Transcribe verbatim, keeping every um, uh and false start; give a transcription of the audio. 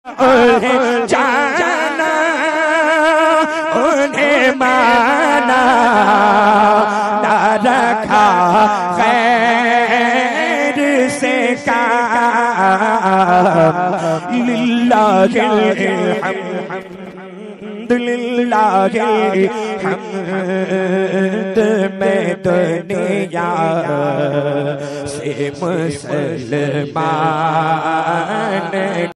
उन्हें जाना उन्हें माना ना रखा खैर से काम लिल्लाहिल हम्द लिल्लाहिल हम्द मैं दुनिया से मुसलमान